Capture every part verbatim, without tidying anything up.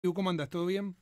¿Cómo andas? ¿Todo bien?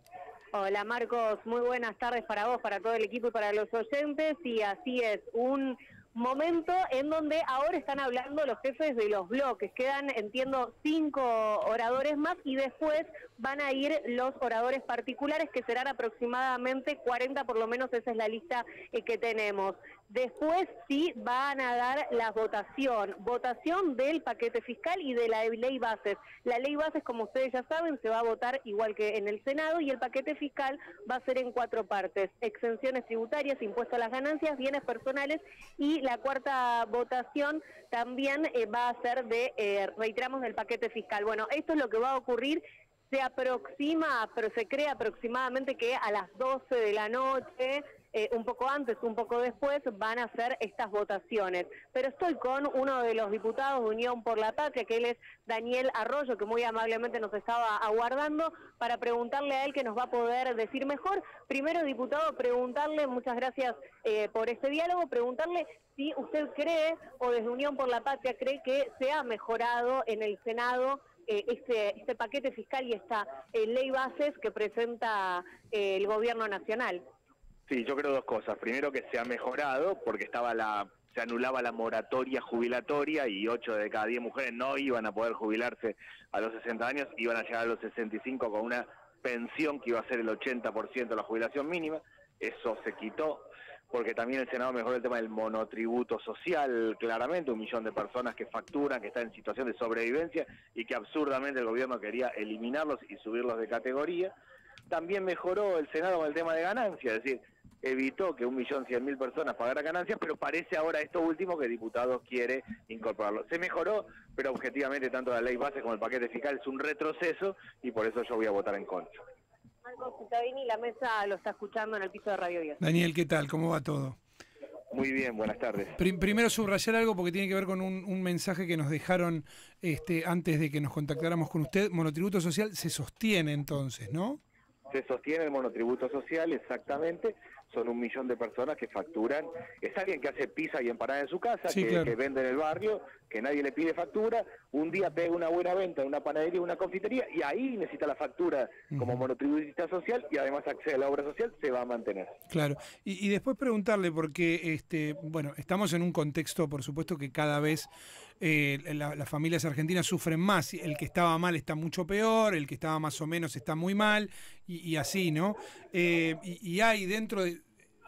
Hola Marcos, muy buenas tardes para vos, para todo el equipo y para los oyentes. Y así es, un momento en donde ahora están hablando los jefes de los bloques. Quedan, entiendo, cinco oradores más y después van a ir los oradores particulares, que serán aproximadamente cuarenta, por lo menos esa es la lista eh, que tenemos. Después sí van a dar la votación, votación del paquete fiscal y de la ley bases. La ley bases, como ustedes ya saben, se va a votar igual que en el Senado, y el paquete fiscal va a ser en cuatro partes: exenciones tributarias, impuesto a las ganancias, bienes personales, y la cuarta votación también eh, va a ser de, eh, reiteramos, del paquete fiscal. Bueno, esto es lo que va a ocurrir. Se aproxima, pero se cree aproximadamente que a las doce de la noche, eh, un poco antes, un poco después, van a hacer estas votaciones. Pero estoy con uno de los diputados de Unión por la Patria, que él es Daniel Arroyo, que muy amablemente nos estaba aguardando, para preguntarle a él que nos va a poder decir mejor. Primero, diputado, preguntarle, muchas gracias eh, por este diálogo, preguntarle si usted cree, o desde Unión por la Patria cree, que se ha mejorado en el Senado Eh, este, este paquete fiscal y esta eh, ley bases que presenta eh, el gobierno nacional. Sí, yo creo dos cosas. Primero, que se ha mejorado porque estaba la se anulaba la moratoria jubilatoria y ocho de cada diez mujeres no iban a poder jubilarse a los sesenta años, iban a llegar a los sesenta y cinco con una pensión que iba a ser el ochenta por ciento de la jubilación mínima. Eso se quitó, porque también el Senado mejoró el tema del monotributo social, claramente, un millón de personas que facturan, que están en situación de sobrevivencia y que absurdamente el gobierno quería eliminarlos y subirlos de categoría. También mejoró el Senado con el tema de ganancias, es decir, evitó que un millón cien mil personas pagaran ganancias, pero parece ahora esto último que diputados quiere incorporarlo. Se mejoró, pero objetivamente tanto la ley base como el paquete fiscal es un retroceso y por eso yo voy a votar en contra. Marcos Cittadini, la mesa lo está escuchando en el piso de Radio diez. Daniel, ¿qué tal? ¿Cómo va todo? Muy bien, buenas tardes. Prim primero subrayar algo porque tiene que ver con un, un mensaje que nos dejaron este, antes de que nos contactáramos con usted. Monotributo social se sostiene entonces, ¿no? Se sostiene el monotributo social, exactamente. Son un millón de personas que facturan. Es alguien que hace pizza y empanada en su casa, Sí, que, claro. que vende en el barrio, que nadie le pide factura. Un día pega una buena venta en una panadería, una confitería, y ahí necesita la factura como Uh-huh. monotributista social, y además accede a la obra social, se va a mantener. Claro. Y, y después preguntarle, porque este, bueno, estamos en un contexto, por supuesto, que cada vez eh, la, las familias argentinas sufren más. El que estaba mal está mucho peor, el que estaba más o menos está muy mal, y, y así, ¿no? Eh, y, y hay dentro de...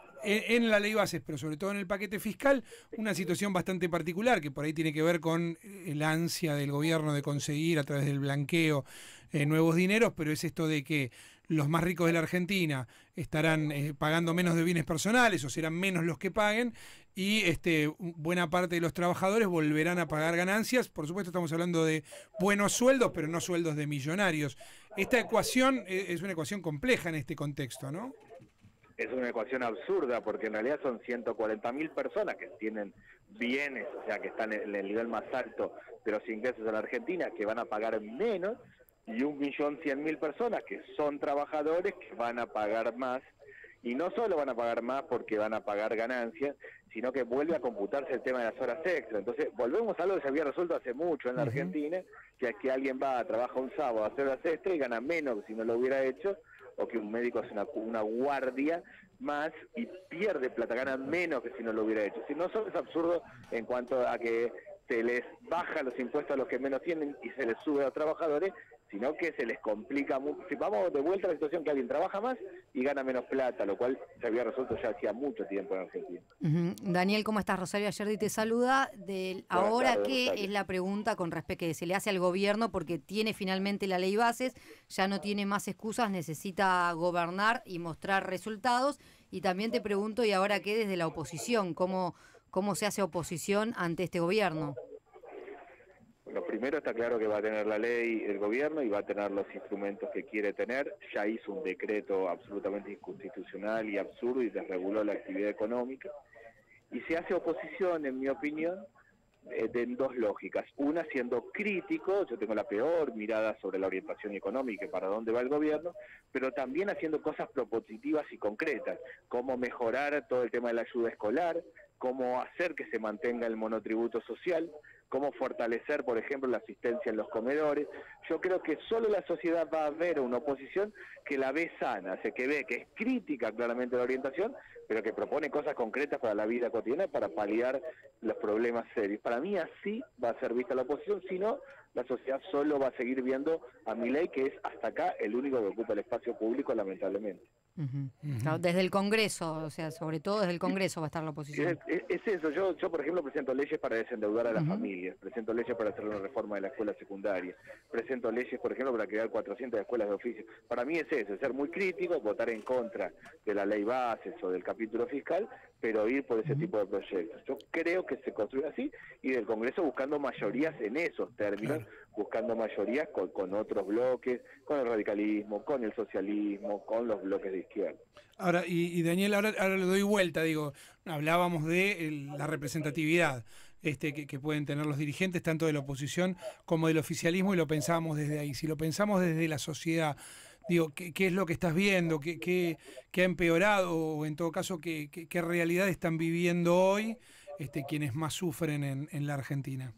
En, en la ley bases, pero sobre todo en el paquete fiscal, una situación bastante particular que por ahí tiene que ver con el ansia del gobierno de conseguir a través del blanqueo eh, nuevos dineros, pero es esto de que los más ricos de la Argentina estarán eh, pagando menos de bienes personales, o serán menos los que paguen, y este buena parte de los trabajadores volverán a pagar ganancias. Por supuesto estamos hablando de buenos sueldos, pero no sueldos de millonarios. Esta ecuación eh, es una ecuación compleja en este contexto, ¿no? Es una ecuación absurda, porque en realidad son ciento cuarenta mil personas que tienen bienes, o sea, que están en el nivel más alto de los ingresos en la Argentina, que van a pagar menos, y un millón cien mil personas que son trabajadores que van a pagar más. Y no solo van a pagar más porque van a pagar ganancias, sino que vuelve a computarse el tema de las horas extra. Entonces, volvemos a algo que se había resuelto hace mucho en la Argentina, que es que alguien va a trabajar un sábado a hacer horas extra y gana menos que si no lo hubiera hecho, o que un médico hace una, una guardia más y pierde plata, gana menos que si no lo hubiera hecho. Si no, solo es absurdo en cuanto a que se les baja los impuestos a los que menos tienen y se les sube a los trabajadores, sino que se les complica mucho. Si vamos de vuelta a la situación que alguien trabaja más y gana menos plata, lo cual se había resuelto ya hacía mucho tiempo en Argentina. Uh-huh. Daniel, ¿cómo estás? Rosario Ayerdi te saluda. Del, ahora, tardes, ¿qué Rosario. es la pregunta con respecto que se le hace al gobierno? Porque tiene finalmente la ley bases, ya no tiene más excusas, necesita gobernar y mostrar resultados. Y también te pregunto, ¿y ahora qué desde la oposición? ¿Cómo, cómo se hace oposición ante este gobierno? Bueno, primero está claro que va a tener la ley el gobierno y va a tener los instrumentos que quiere tener. Ya hizo un decreto absolutamente inconstitucional y absurdo y desreguló la actividad económica. Y se hace oposición, en mi opinión, eh, de, en dos lógicas. Una, siendo crítico, yo tengo la peor mirada sobre la orientación económica y para dónde va el gobierno, pero también haciendo cosas propositivas y concretas, como mejorar todo el tema de la ayuda escolar, cómo hacer que se mantenga el monotributo social, cómo fortalecer, por ejemplo, la asistencia en los comedores. Yo creo que solo la sociedad va a ver una oposición que la ve sana, o sea, que ve que es crítica claramente de la orientación, pero que propone cosas concretas para la vida cotidiana, para paliar los problemas serios. Para mí así va a ser vista la oposición, si no, la sociedad solo va a seguir viendo a Milei, que es hasta acá el único que ocupa el espacio público, lamentablemente. Uh-huh. Uh-huh. Claro, desde el Congreso, o sea, sobre todo desde el Congreso va a estar la oposición. Es, es, es eso, yo, yo por ejemplo presento leyes para desendeudar a las uh-huh. familias, presento leyes para hacer una reforma de la escuela secundaria, presento leyes, por ejemplo, para crear cuatrocientas escuelas de oficio. Para mí es eso, es ser muy crítico, votar en contra de la ley bases o del capítulo fiscal, pero ir por ese uh-huh. tipo de proyectos. Yo creo que se construye así, y del Congreso buscando mayorías en esos términos, claro. buscando mayorías con, con otros bloques, con el radicalismo, con el socialismo, con los bloques de izquierda. Ahora, y, y Daniel, ahora, ahora le doy vuelta, digo, hablábamos de el, la representatividad este, que, que pueden tener los dirigentes, tanto de la oposición como del oficialismo, y lo pensábamos desde ahí. Si lo pensamos desde la sociedad, digo, ¿qué, qué es lo que estás viendo? ¿Qué, qué, qué ha empeorado? O en todo caso, ¿qué, qué, qué realidad están viviendo hoy este, quienes más sufren en, en la Argentina?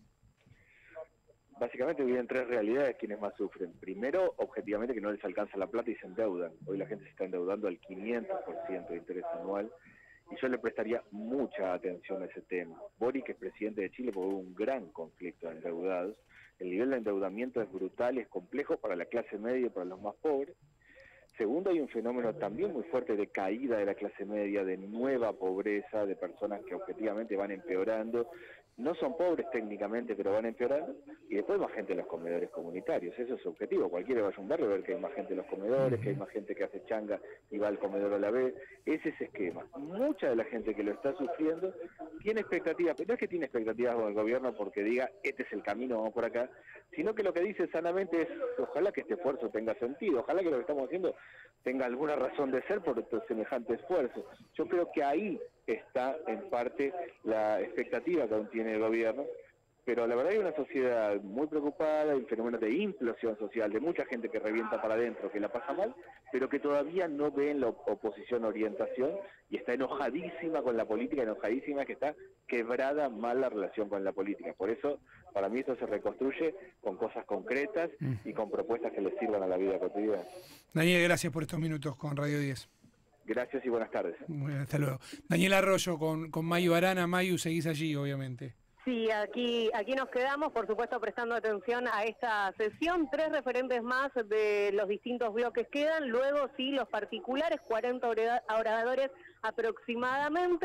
Básicamente viven tres realidades quienes más sufren. Primero, objetivamente, que no les alcanza la plata y se endeudan. Hoy la gente se está endeudando al quinientos por ciento de interés anual, y yo le prestaría mucha atención a ese tema. Boric es presidente de Chile porque hubo un gran conflicto de endeudados. El nivel de endeudamiento es brutal, es complejo para la clase media y para los más pobres. Segundo, hay un fenómeno también muy fuerte de caída de la clase media, de nueva pobreza, de personas que objetivamente van empeorando. No son pobres técnicamente, pero van empeorando. Y después más gente en los comedores comunitarios. Eso es objetivo. Cualquiera vaya a un barrio a ver que hay más gente en los comedores, que hay más gente que hace changa y va al comedor a la vez. Ese es ese esquema. Mucha de la gente que lo está sufriendo tiene expectativas, pero no es que tiene expectativas con el gobierno porque diga, este es el camino, vamos por acá, sino que lo que dice sanamente es, ojalá que este esfuerzo tenga sentido, ojalá que lo que estamos haciendo tenga alguna razón de ser por este semejante esfuerzo. Yo creo que ahí está en parte la expectativa que aún tiene el gobierno, pero la verdad hay una sociedad muy preocupada, hay fenómenos de implosión social, de mucha gente que revienta para adentro, que la pasa mal, pero que todavía no ve en la oposición orientación y está enojadísima con la política, enojadísima que está quebrada mal la relación con la política. Por eso, para mí esto se reconstruye con cosas concretas y con propuestas que les sirvan a la vida cotidiana. Daniel, gracias por estos minutos con Radio diez. Gracias y buenas tardes. Bueno, hasta luego. Daniel Arroyo con, con Mayu Arana. Mayu, seguís allí, obviamente. Sí, aquí, aquí nos quedamos, por supuesto, prestando atención a esta sesión. Tres referentes más de los distintos bloques quedan. Luego, sí, los particulares, cuarenta oradores aproximadamente.